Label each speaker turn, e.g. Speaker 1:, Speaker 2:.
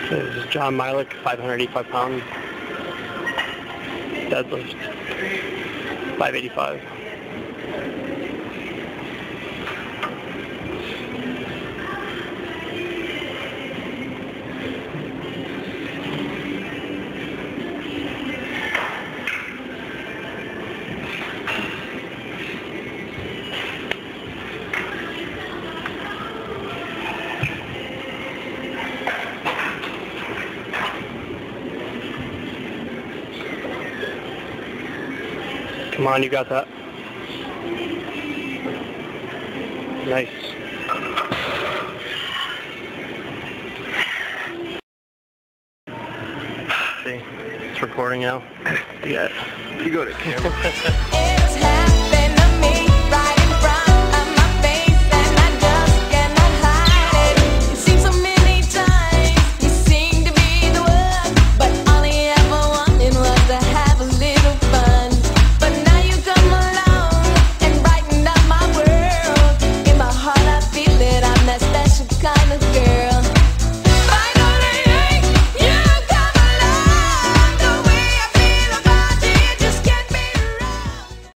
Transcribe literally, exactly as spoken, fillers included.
Speaker 1: This is John Mielec, five hundred eighty-five pound. Deadlift, five eighty-five. Come on, you got that. Nice. See, it's recording now. Yeah. You go to camera.
Speaker 2: It's happened to me right in front of my face, and I just cannot hide it. It seems so many times you seem to be the one, but all he ever wanted was to have a little fun. But now you come along and brighten up my world. In my heart I feel it, I'm that special kind of girl.